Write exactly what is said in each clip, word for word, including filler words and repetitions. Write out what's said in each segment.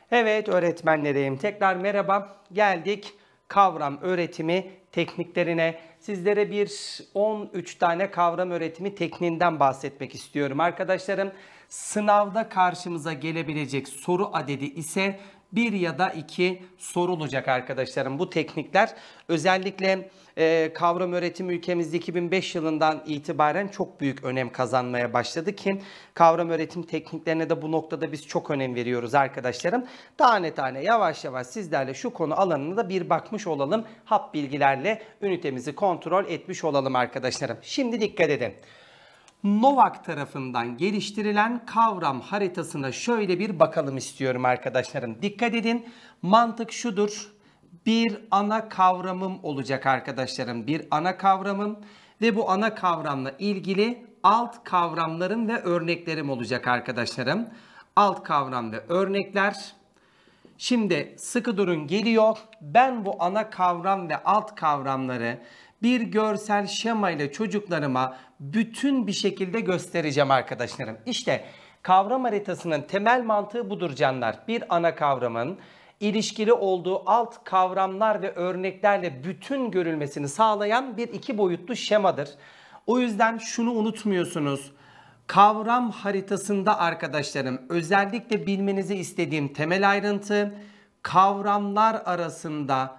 Evet öğretmenlerim, tekrar merhaba. Geldik kavram öğretimi tekniklerine. Sizlere bir on üç tane kavram öğretimi tekniğinden bahsetmek istiyorum arkadaşlarım. Sınavda karşımıza gelebilecek soru adedi ise bir ya da iki sorulacak arkadaşlarım. Bu teknikler özellikle e, kavram öğretimi ülkemizde iki bin beş yılından itibaren çok büyük önem kazanmaya başladı ki kavram öğretim tekniklerine de bu noktada biz çok önem veriyoruz arkadaşlarım. Tane tane yavaş yavaş sizlerle şu konu alanına da bir bakmış olalım. Hap bilgilerle ünitemizi kontrol etmiş olalım arkadaşlarım. Şimdi dikkat edin. Novak tarafından geliştirilen kavram haritasına şöyle bir bakalım istiyorum arkadaşlarım. Dikkat edin, mantık şudur. Bir ana kavramım olacak arkadaşlarım. Bir ana kavramım ve bu ana kavramla ilgili alt kavramlarım ve örneklerim olacak arkadaşlarım. Alt kavram ve örnekler. Şimdi sıkı durun, geliyor. Ben bu ana kavram ve alt kavramları bir görsel şema ile çocuklarıma bütün bir şekilde göstereceğim arkadaşlarım. İşte kavram haritasının temel mantığı budur canlar. Bir ana kavramın ilişkili olduğu alt kavramlar ve örneklerle bütün görülmesini sağlayan bir iki boyutlu şemadır. O yüzden şunu unutmuyorsunuz. Kavram haritasında arkadaşlarım özellikle bilmenizi istediğim temel ayrıntı, kavramlar arasında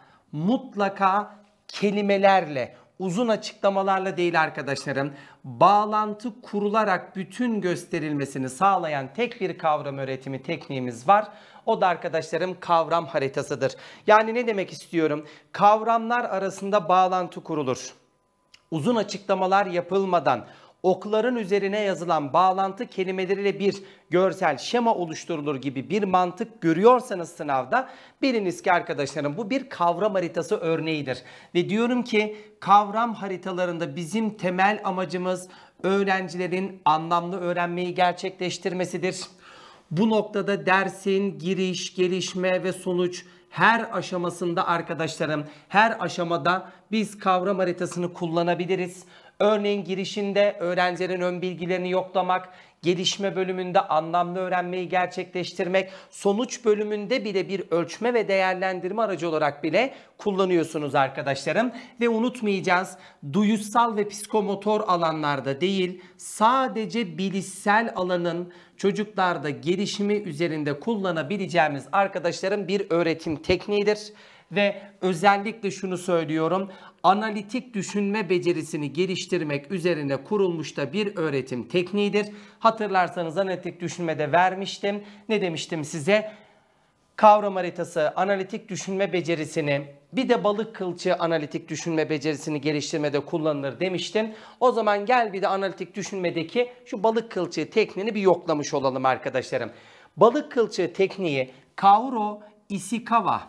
mutlaka kelimelerle, uzun açıklamalarla değil arkadaşlarım, bağlantı kurularak bütün gösterilmesini sağlayan tek bir kavram öğretimi tekniğimiz var. O da arkadaşlarım kavram haritasıdır. Yani ne demek istiyorum? Kavramlar arasında bağlantı kurulur. Uzun açıklamalar yapılmadan okların üzerine yazılan bağlantı kelimeleriyle bir görsel şema oluşturulur gibi bir mantık görüyorsanız sınavda biliniz ki arkadaşlarım bu bir kavram haritası örneğidir. Ve diyorum ki kavram haritalarında bizim temel amacımız öğrencilerin anlamlı öğrenmeyi gerçekleştirmesidir. Bu noktada dersin giriş, gelişme ve sonuç her aşamasında arkadaşlarım, her aşamada biz kavram haritasını kullanabiliriz. Örneğin girişinde öğrencilerin ön bilgilerini yoklamak, gelişme bölümünde anlamlı öğrenmeyi gerçekleştirmek, sonuç bölümünde bile bir ölçme ve değerlendirme aracı olarak bile kullanıyorsunuz arkadaşlarım. Ve unutmayacağız, duyusal ve psikomotor alanlarda değil, sadece bilişsel alanın çocuklarda gelişimi üzerinde kullanabileceğimiz arkadaşlarım bir öğretim tekniğidir. Ve özellikle şunu söylüyorum, analitik düşünme becerisini geliştirmek üzerine kurulmuş da bir öğretim tekniğidir. Hatırlarsanız analitik düşünmede vermiştim. Ne demiştim size? Kavram haritası, analitik düşünme becerisini, bir de balık kılçığı analitik düşünme becerisini geliştirmede kullanılır demiştim. O zaman gel bir de analitik düşünmedeki şu balık kılçığı tekniğini bir yoklamış olalım arkadaşlarım. Balık kılçığı tekniği Kaoru Ishikawa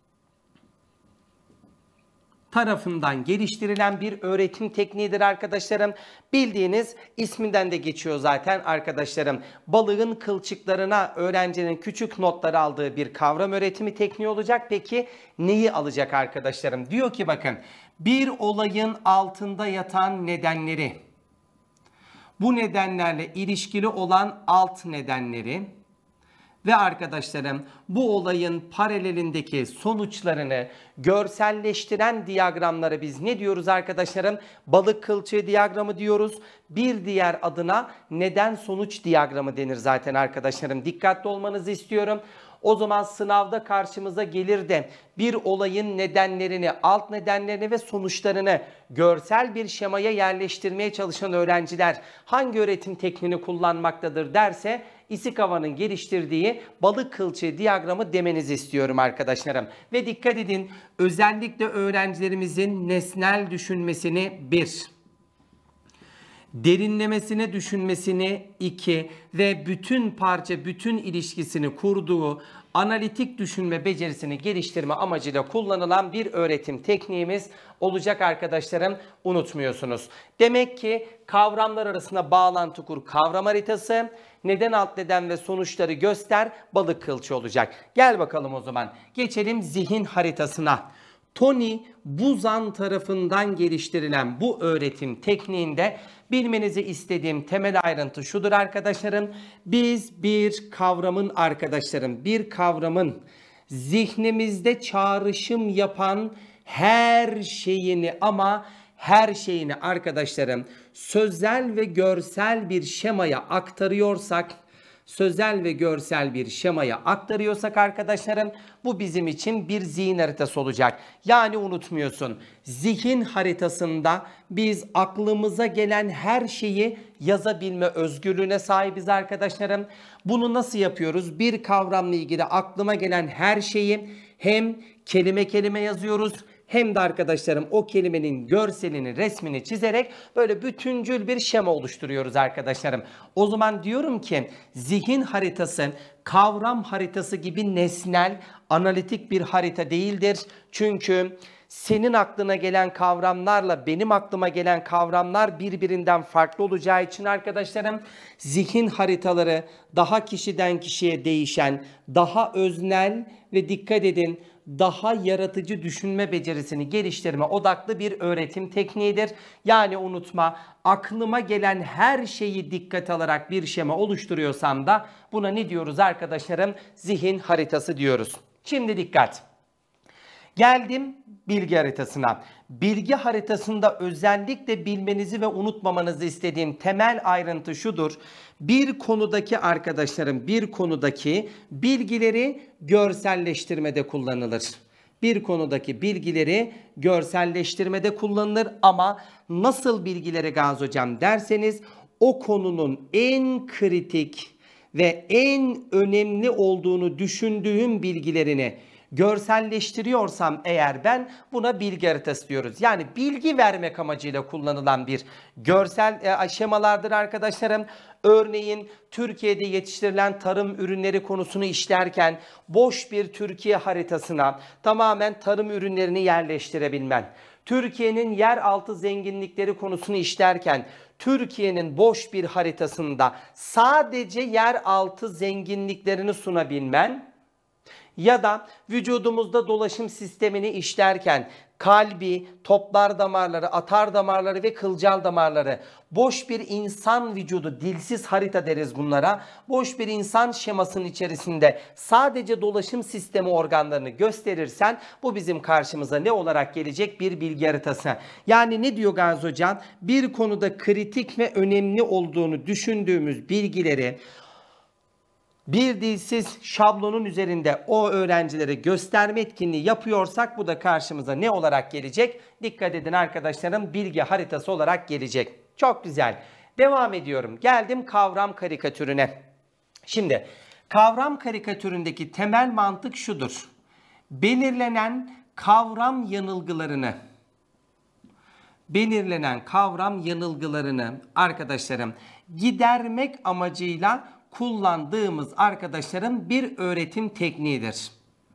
tarafından geliştirilen bir öğretim tekniğidir arkadaşlarım. Bildiğiniz isminden de geçiyor zaten arkadaşlarım. Balığın kılçıklarına öğrencinin küçük notlar aldığı bir kavram öğretimi tekniği olacak. Peki neyi alacak arkadaşlarım? Diyor ki bakın, bir olayın altında yatan nedenleri, bu nedenlerle ilişkili olan alt nedenleri ve arkadaşlarım bu olayın paralelindeki sonuçlarını görselleştiren diyagramları biz ne diyoruz arkadaşlarım? Balık kılçığı diyagramı diyoruz. Bir diğer adına neden sonuç diyagramı denir zaten arkadaşlarım. Dikkatli olmanızı istiyorum. O zaman sınavda karşımıza gelir de bir olayın nedenlerini, alt nedenlerini ve sonuçlarını görsel bir şemaya yerleştirmeye çalışan öğrenciler hangi öğretim tekniğini kullanmaktadır derse Ishikawa'nın geliştirdiği balık kılçığı diyagramı demenizi istiyorum arkadaşlarım. Ve dikkat edin, özellikle öğrencilerimizin nesnel düşünmesini bir, derinlemesine düşünmesini iki ve bütün parça bütün ilişkisini kurduğu analitik düşünme becerisini geliştirme amacıyla kullanılan bir öğretim tekniğimiz olacak arkadaşlarım, unutmuyorsunuz. Demek ki kavramlar arasında bağlantı kur, kavram haritası, neden alt neden ve sonuçları göster, balık kılçığı olacak. Gel bakalım o zaman geçelim zihin haritasına. Tony Buzan tarafından geliştirilen bu öğretim tekniğinde bilmenizi istediğim temel ayrıntı şudur arkadaşlarım. Biz bir kavramın arkadaşlarım, bir kavramın zihnimizde çağrışım yapan her şeyini ama her şeyini arkadaşlarım sözel ve görsel bir şemaya aktarıyorsak, sözel ve görsel bir şemaya aktarıyorsak arkadaşlarım bu bizim için bir zihin haritası olacak. Yani unutmuyorsun, zihin haritasında biz aklımıza gelen her şeyi yazabilme özgürlüğüne sahibiz arkadaşlarım. Bunu nasıl yapıyoruz? Bir kavramla ilgili aklıma gelen her şeyi hem kelime kelime yazıyoruz hem de arkadaşlarım o kelimenin görselini, resmini çizerek böyle bütüncül bir şema oluşturuyoruz arkadaşlarım. O zaman diyorum ki zihin haritası kavram haritası gibi nesnel, analitik bir harita değildir. Çünkü senin aklına gelen kavramlarla benim aklıma gelen kavramlar birbirinden farklı olacağı için arkadaşlarım zihin haritaları daha kişiden kişiye değişen, daha öznel ve dikkat edin daha yaratıcı düşünme becerisini geliştirme odaklı bir öğretim tekniğidir. Yani unutma, aklıma gelen her şeyi dikkate alarak bir şema oluşturuyorsam da buna ne diyoruz arkadaşlarım? Zihin haritası diyoruz. Şimdi dikkat. Geldim bilgi haritasına. Bilgi haritasında özellikle bilmenizi ve unutmamanızı istediğim temel ayrıntı şudur. Bir konudaki arkadaşlarım, bir konudaki bilgileri görselleştirmede kullanılır. Bir konudaki bilgileri görselleştirmede kullanılır ama nasıl bilgileri Gazi Hocam derseniz o konunun en kritik ve en önemli olduğunu düşündüğüm bilgilerini görselleştiriyorsam eğer ben buna bilgi haritası diyoruz. Yani bilgi vermek amacıyla kullanılan bir görsel e, şemalardır arkadaşlarım. Örneğin Türkiye'de yetiştirilen tarım ürünleri konusunu işlerken boş bir Türkiye haritasına tamamen tarım ürünlerini yerleştirebilmen. Türkiye'nin yeraltı zenginlikleri konusunu işlerken Türkiye'nin boş bir haritasında sadece yeraltı zenginliklerini sunabilmen ya da vücudumuzda dolaşım sistemini işlerken kalbi, toplar damarları, atar damarları ve kılcal damarları, boş bir insan vücudu, dilsiz harita deriz bunlara, boş bir insan şemasının içerisinde sadece dolaşım sistemi organlarını gösterirsen bu bizim karşımıza ne olarak gelecek? Bir bilgi haritası. Yani ne diyor Gazi Hocam? Bir konuda kritik ve önemli olduğunu düşündüğümüz bilgileri bir dilsiz şablonun üzerinde o öğrencilere gösterme etkinliği yapıyorsak bu da karşımıza ne olarak gelecek? Dikkat edin arkadaşlarım, bilgi haritası olarak gelecek. Çok güzel. Devam ediyorum. Geldim kavram karikatürüne. Şimdi kavram karikatüründeki temel mantık şudur. Belirlenen kavram yanılgılarını belirlenen kavram yanılgılarını arkadaşlarım gidermek amacıyla kullandığımız arkadaşlarım bir öğretim tekniğidir.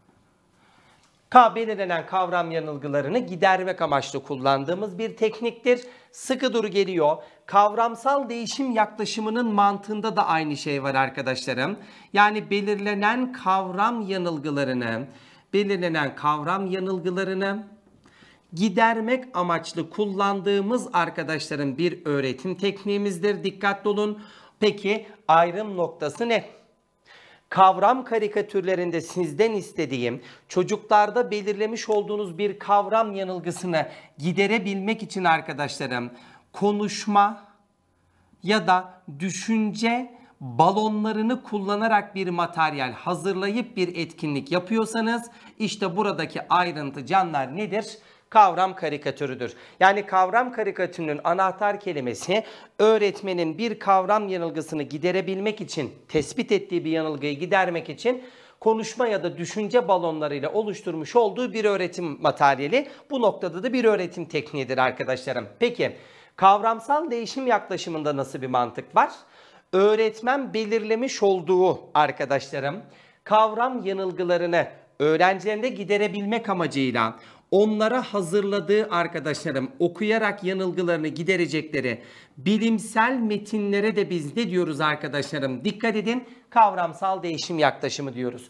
K belirlenen kavram yanılgılarını gidermek amaçlı kullandığımız bir tekniktir. Sıkı dur geliyor. Kavramsal değişim yaklaşımının mantığında da aynı şey var arkadaşlarım. Yani belirlenen kavram yanılgılarını, belirlenen kavram yanılgılarını gidermek amaçlı kullandığımız arkadaşlarım bir öğretim tekniğimizdir. Dikkatli olun. Peki ayrım noktası ne? Kavram karikatürlerinde sizden istediğim çocuklarda belirlemiş olduğunuz bir kavram yanılgısını giderebilmek için arkadaşlarım konuşma ya da düşünce balonlarını kullanarak bir materyal hazırlayıp bir etkinlik yapıyorsanız işte buradaki ayrıntı canlar nedir? Kavram karikatürüdür. Yani kavram karikatürünün anahtar kelimesi öğretmenin bir kavram yanılgısını giderebilmek için, tespit ettiği bir yanılgıyı gidermek için konuşma ya da düşünce balonlarıyla oluşturmuş olduğu bir öğretim materyali. Bu noktada da bir öğretim tekniğidir arkadaşlarım. Peki kavramsal değişim yaklaşımında nasıl bir mantık var? Öğretmen belirlemiş olduğu arkadaşlarım kavram yanılgılarını öğrencilerinde giderebilmek amacıyla onlara hazırladığı arkadaşlarım okuyarak yanılgılarını giderecekleri bilimsel metinlere de biz ne diyoruz arkadaşlarım? Dikkat edin, kavramsal değişim yaklaşımı diyoruz.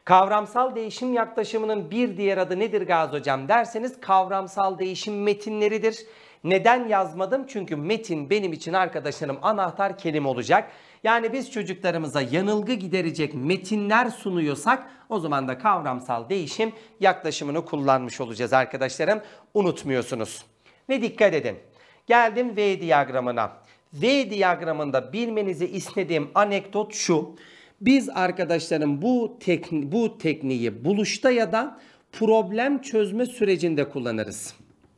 Kavramsal değişim yaklaşımının bir diğer adı nedir Gazi Hocam derseniz kavramsal değişim metinleridir. Neden yazmadım? Çünkü metin benim için arkadaşlarım anahtar kelime olacak. Yani biz çocuklarımıza yanılgı giderecek metinler sunuyorsak o zaman da kavramsal değişim yaklaşımını kullanmış olacağız arkadaşlarım. Unutmuyorsunuz. Ve dikkat edin. Geldim V diyagramına. V diyagramında bilmenizi istediğim anekdot şu. Biz arkadaşlarım bu, tekni bu tekniği buluşta ya da problem çözme sürecinde kullanırız.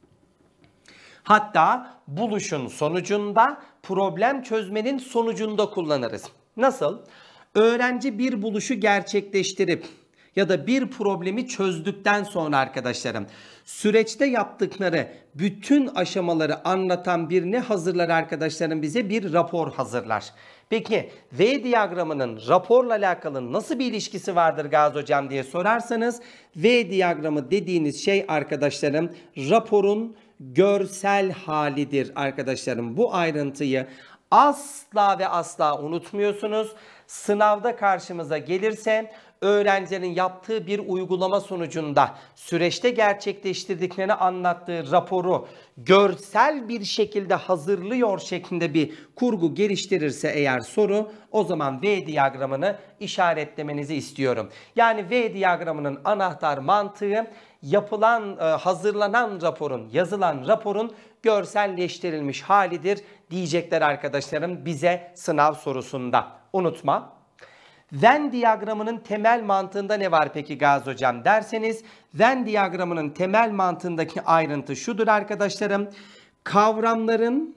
Hatta buluşun sonucunda, problem çözmenin sonucunda kullanırız. Nasıl? Öğrenci bir buluşu gerçekleştirip ya da bir problemi çözdükten sonra arkadaşlarım süreçte yaptıkları bütün aşamaları anlatan bir ne hazırlar arkadaşlarım bize? Bir rapor hazırlar. Peki V diyagramının raporla alakalı nasıl bir ilişkisi vardır Gazi Hocam diye sorarsanız V diyagramı dediğiniz şey arkadaşlarım raporun görsel halidir arkadaşlarım. Bu ayrıntıyı asla ve asla unutmuyorsunuz. Sınavda karşımıza gelirse öğrencilerin yaptığı bir uygulama sonucunda süreçte gerçekleştirdiklerini anlattığı raporu görsel bir şekilde hazırlıyor şeklinde bir kurgu geliştirirse eğer soru, o zaman V diyagramını işaretlemenizi istiyorum. Yani V diyagramının anahtar mantığı yapılan, hazırlanan raporun, yazılan raporun görselleştirilmiş halidir diyecekler arkadaşlarım bize sınav sorusunda. Unutma. Venn diyagramının temel mantığında ne var peki Gazi Hocam derseniz, Venn diyagramının temel mantığındaki ayrıntı şudur arkadaşlarım. Kavramların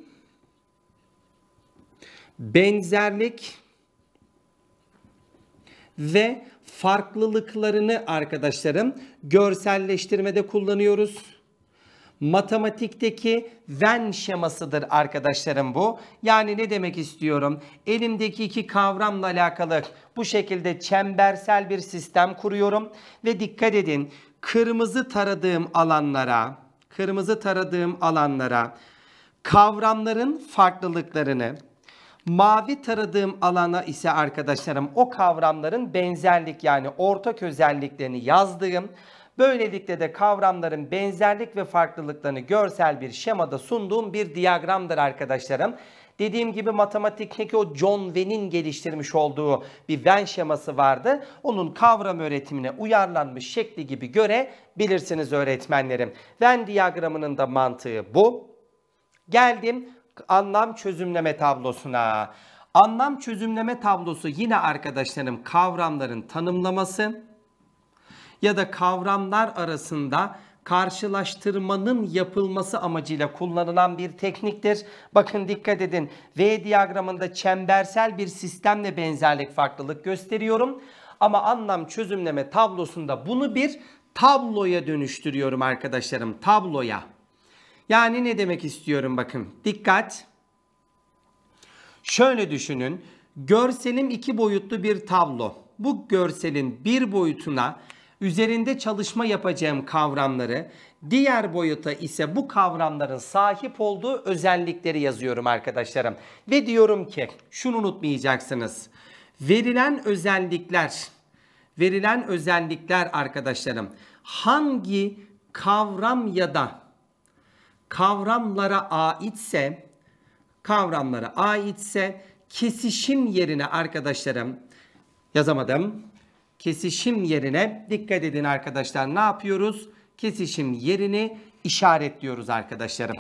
benzerlik ve farklılıklarını arkadaşlarım görselleştirmede kullanıyoruz. Matematikteki Venn şemasıdır arkadaşlarım bu. Yani ne demek istiyorum? Elimdeki iki kavramla alakalı bu şekilde çembersel bir sistem kuruyorum. Ve dikkat edin, kırmızı taradığım alanlara, kırmızı taradığım alanlara kavramların farklılıklarını, mavi taradığım alana ise arkadaşlarım o kavramların benzerlik yani ortak özelliklerini yazdığım, böylelikle de kavramların benzerlik ve farklılıklarını görsel bir şemada sunduğum bir diyagramdır arkadaşlarım. Dediğim gibi matematikteki o John Venn'in geliştirmiş olduğu bir Venn şeması vardı. Onun kavram öğretimine uyarlanmış şekli gibi görebilirsiniz öğretmenlerim. Venn diyagramının da mantığı bu. Geldim anlam çözümleme tablosuna. Anlam çözümleme tablosu yine arkadaşlarım kavramların tanımlaması ya da kavramlar arasında karşılaştırmanın yapılması amacıyla kullanılan bir tekniktir. Bakın dikkat edin, V diyagramında çembersel bir sistemle benzerlik farklılık gösteriyorum. Ama anlam çözümleme tablosunda bunu bir tabloya dönüştürüyorum arkadaşlarım, tabloya. Yani ne demek istiyorum bakın, dikkat. Şöyle düşünün, görselim iki boyutlu bir tablo. Bu görselin bir boyutuna üzerinde çalışma yapacağım kavramları, diğer boyuta ise bu kavramların sahip olduğu özellikleri yazıyorum arkadaşlarım. Ve diyorum ki şunu unutmayacaksınız. Verilen özellikler, verilen özellikler arkadaşlarım hangi kavram ya da kavramlara aitse, kavramlara aitse kesişim yerine arkadaşlarım yazamadım. Kesişim yerine dikkat edin arkadaşlar, ne yapıyoruz? Kesişim yerini işaretliyoruz arkadaşlarım.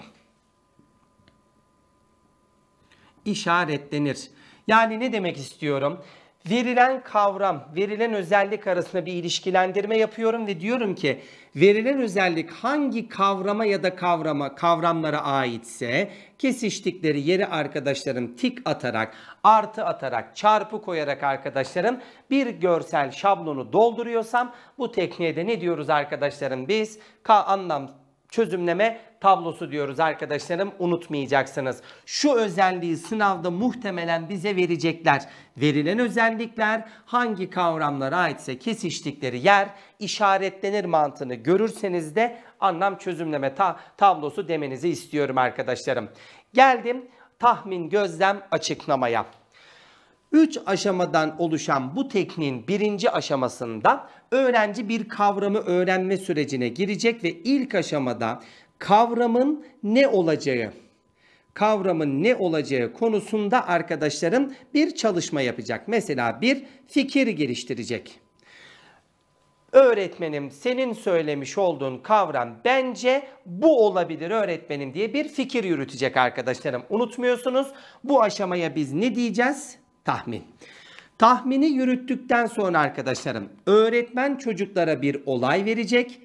İşaretlenir. Yani ne demek istiyorum? Verilen kavram, verilen özellik arasında bir ilişkilendirme yapıyorum ve diyorum ki verilen özellik hangi kavrama ya da kavrama, kavramlara aitse kesiştikleri yeri arkadaşlarım tik atarak, artı atarak, çarpı koyarak arkadaşlarım bir görsel şablonu dolduruyorsam bu tekniğe de ne diyoruz arkadaşlarım biz? Ka anlam çözümleme tablosu diyoruz arkadaşlarım, unutmayacaksınız. Şu özelliği sınavda muhtemelen bize verecekler. Verilen özellikler hangi kavramlara aitse kesiştikleri yer işaretlenir mantığını görürseniz de anlam çözümleme ta tablosu demenizi istiyorum arkadaşlarım. Geldim tahmin, gözlem, açıklamaya. Üç aşamadan oluşan bu tekniğin birinci aşamasında öğrenci bir kavramı öğrenme sürecine girecek ve ilk aşamada kavramın ne olacağı, kavramın ne olacağı konusunda arkadaşlarım bir çalışma yapacak. Mesela bir fikir geliştirecek. Öğretmenim, senin söylemiş olduğun kavram bence bu olabilir öğretmenim diye bir fikir yürütecek arkadaşlarım. Unutmuyorsunuz, bu aşamaya biz ne diyeceğiz? Tahmin. Tahmini yürüttükten sonra arkadaşlarım öğretmen çocuklara bir olay verecek.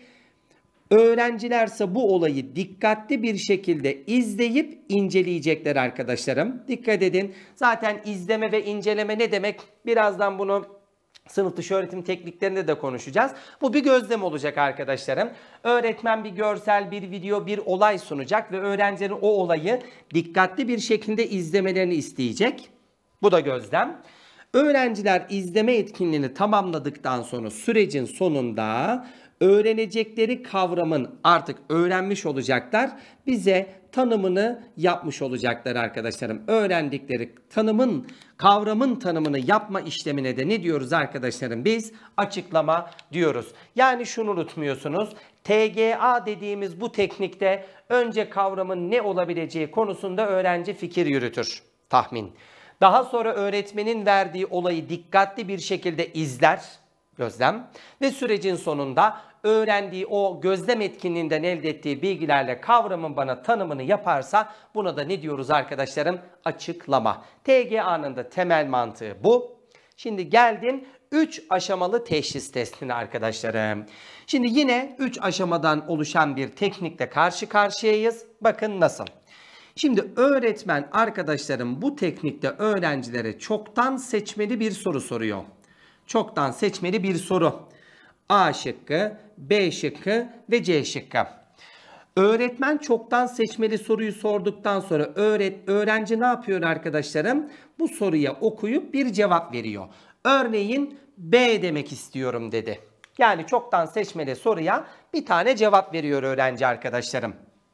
Öğrencilerse bu olayı dikkatli bir şekilde izleyip inceleyecekler arkadaşlarım. Dikkat edin. Zaten izleme ve inceleme ne demek? Birazdan bunu sınıf dışı öğretim tekniklerinde de konuşacağız. Bu bir gözlem olacak arkadaşlarım. Öğretmen bir görsel, bir video, bir olay sunacak ve öğrencilerin o olayı dikkatli bir şekilde izlemelerini isteyecek. Bu da gözlem. Öğrenciler izleme etkinliğini tamamladıktan sonra sürecin sonunda öğrenecekleri kavramın artık öğrenmiş olacaklar. Bize tanımını yapmış olacaklar arkadaşlarım. Öğrendikleri tanımın, kavramın tanımını yapma işlemine de ne diyoruz arkadaşlarım? Biz açıklama diyoruz. Yani şunu unutmuyorsunuz. T G A dediğimiz bu teknikte önce kavramın ne olabileceği konusunda öğrenci fikir yürütür. Tahmin. Daha sonra öğretmenin verdiği olayı dikkatli bir şekilde izler, gözlem ve sürecin sonunda öğrendiği o gözlem etkinliğinden elde ettiği bilgilerle kavramın bana tanımını yaparsa buna da ne diyoruz arkadaşlarım? Açıklama. T G A'nın da temel mantığı bu. Şimdi geldim üç aşamalı teşhis testine arkadaşlarım. Şimdi yine üç aşamadan oluşan bir teknikle karşı karşıyayız. Bakın nasıl? Şimdi öğretmen arkadaşlarım bu teknikte öğrencilere çoktan seçmeli bir soru soruyor. Çoktan seçmeli bir soru. A şıkkı, B şıkkı ve C şıkkı. Öğretmen çoktan seçmeli soruyu sorduktan sonra öğret, öğrenci ne yapıyor arkadaşlarım? Bu soruya okuyup bir cevap veriyor. Örneğin B demek istiyorum dedi. Yani çoktan seçmeli soruya bir tane cevap veriyor öğrenci arkadaşlarım.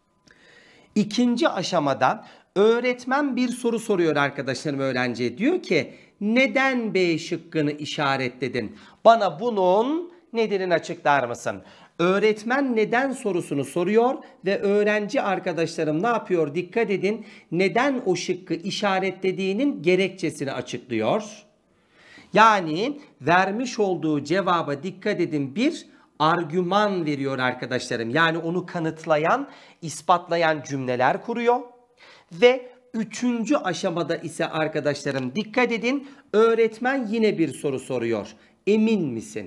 İkinci aşamada öğretmen bir soru soruyor arkadaşlarım öğrenciye. Diyor ki neden B şıkkını işaretledin? Bana bunun nedenini açıklar mısın? Öğretmen neden sorusunu soruyor ve öğrenci arkadaşlarım ne yapıyor? Dikkat edin. Neden o şıkkı işaretlediğinin gerekçesini açıklıyor. Yani vermiş olduğu cevaba dikkat edin, bir argüman veriyor arkadaşlarım. Yani onu kanıtlayan, ispatlayan cümleler kuruyor. Ve üçüncü aşamada ise arkadaşlarım dikkat edin, öğretmen yine bir soru soruyor. Emin misin?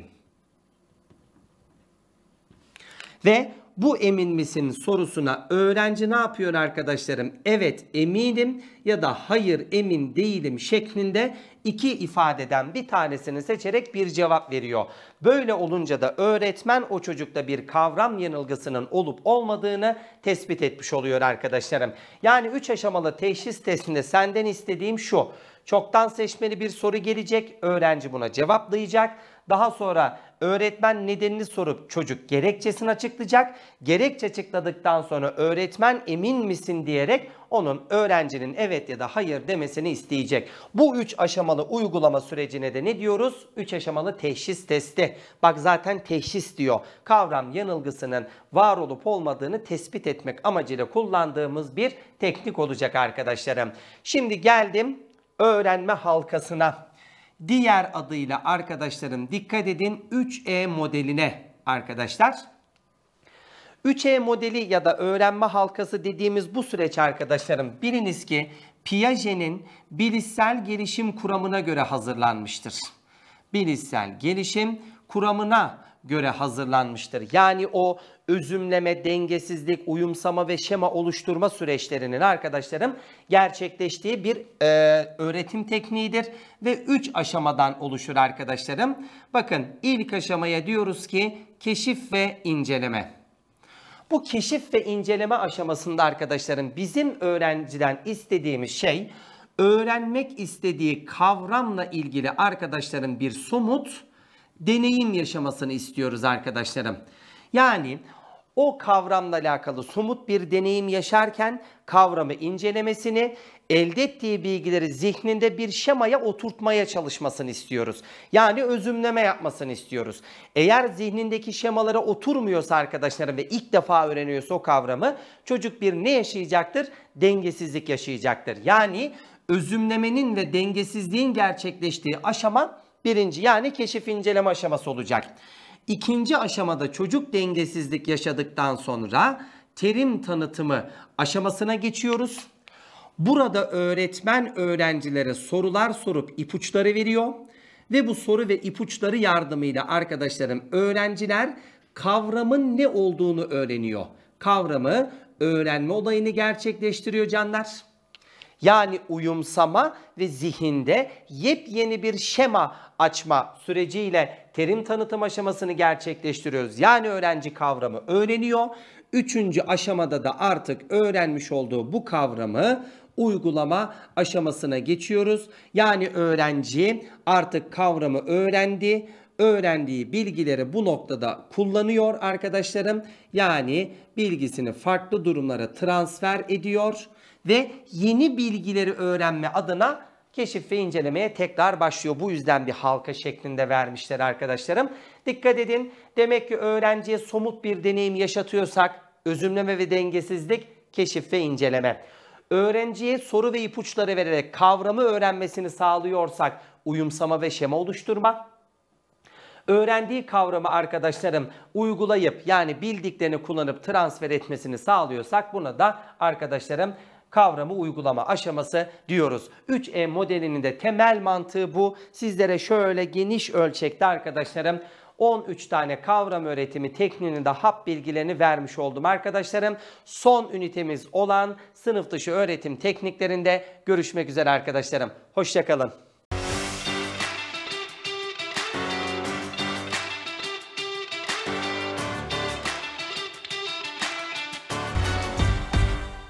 Ve bu emin misin sorusuna öğrenci ne yapıyor arkadaşlarım? Evet eminim ya da hayır emin değilim şeklinde iki ifadeden bir tanesini seçerek bir cevap veriyor. Böyle olunca da öğretmen o çocukta bir kavram yanılgısının olup olmadığını tespit etmiş oluyor arkadaşlarım. Yani üç aşamalı teşhis testinde senden istediğim şu. Çoktan seçmeli bir soru gelecek, öğrenci buna cevaplayacak. Daha sonra öğretmen nedenini sorup çocuk gerekçesini açıklayacak. Gerekçe açıkladıktan sonra öğretmen emin misin diyerek onun öğrencinin evet ya da hayır demesini isteyecek. Bu üç aşamalı uygulama sürecine de ne diyoruz? Üç aşamalı teşhis testi. Bak zaten teşhis diyor. Kavram yanılgısının var olup olmadığını tespit etmek amacıyla kullandığımız bir teknik olacak arkadaşlarım. Şimdi geldim öğrenme halkasına. Diğer adıyla arkadaşlarım dikkat edin üç E modeline arkadaşlar. üç E modeli ya da öğrenme halkası dediğimiz bu süreç arkadaşlarım biliniz ki Piaget'in bilişsel gelişim kuramına göre hazırlanmıştır. Bilişsel gelişim kuramına göre hazırlanmıştır. Yani o özümleme, dengesizlik, uyumsama ve şema oluşturma süreçlerinin arkadaşlarım gerçekleştiği bir e, öğretim tekniğidir ve üç aşamadan oluşur arkadaşlarım. Bakın ilk aşamaya diyoruz ki keşif ve inceleme. Bu keşif ve inceleme aşamasında arkadaşlarım bizim öğrenciden istediğimiz şey öğrenmek istediği kavramla ilgili arkadaşların bir somut deneyim yaşamasını istiyoruz arkadaşlarım. Yani o kavramla alakalı somut bir deneyim yaşarken kavramı incelemesini, elde ettiği bilgileri zihninde bir şemaya oturtmaya çalışmasını istiyoruz. Yani özümleme yapmasını istiyoruz. Eğer zihnindeki şemalara oturmuyorsa arkadaşlarım ve ilk defa öğreniyorsa o kavramı, çocuk bir ne yaşayacaktır? Dengesizlik yaşayacaktır. Yani özümlemenin ve dengesizliğin gerçekleştiği aşama birinci, yani keşif inceleme aşaması olacak. İkinci aşamada çocuk dengesizlik yaşadıktan sonra terim tanıtımı aşamasına geçiyoruz. Burada öğretmen öğrencilere sorular sorup ipuçları veriyor ve bu soru ve ipuçları yardımıyla arkadaşlarım öğrenciler kavramın ne olduğunu öğreniyor. Kavramı öğrenme olayını gerçekleştiriyor canlar. Yani uyumsama ve zihinde yepyeni bir şema açma süreciyle terim tanıtım aşamasını gerçekleştiriyoruz. Yani öğrenci kavramı öğreniyor. Üçüncü aşamada da artık öğrenmiş olduğu bu kavramı uygulama aşamasına geçiyoruz. Yani öğrenci artık kavramı öğrendi. Öğrendiği bilgileri bu noktada kullanıyor arkadaşlarım. Yani bilgisini farklı durumlara transfer ediyor ve yeni bilgileri öğrenme adına keşif ve incelemeye tekrar başlıyor. Bu yüzden bir halka şeklinde vermişler arkadaşlarım. Dikkat edin. Demek ki öğrenciye somut bir deneyim yaşatıyorsak özümleme ve dengesizlik, keşif ve inceleme. Öğrenciye soru ve ipuçları vererek kavramı öğrenmesini sağlıyorsak uyumsama ve şema oluşturma. Öğrendiği kavramı arkadaşlarım uygulayıp yani bildiklerini kullanıp transfer etmesini sağlıyorsak buna da arkadaşlarım kavramı uygulama aşaması diyoruz. üç E modelinin de temel mantığı bu. Sizlere şöyle geniş ölçekte arkadaşlarım on üç tane kavram öğretimi tekniğinin de hap bilgilerini vermiş oldum arkadaşlarım. Son ünitemiz olan sınıf dışı öğretim tekniklerinde görüşmek üzere arkadaşlarım. Hoşça kalın.